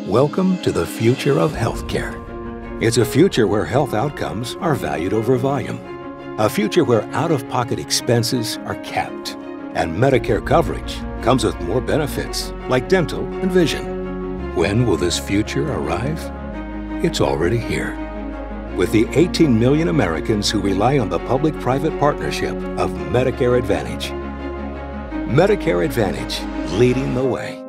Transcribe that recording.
Welcome to the future of healthcare. It's a future where health outcomes are valued over volume. A future where out-of-pocket expenses are capped. And Medicare coverage comes with more benefits, like dental and vision. When will this future arrive? It's already here. With the 18 million Americans who rely on the public-private partnership of Medicare Advantage. Medicare Advantage, leading the way.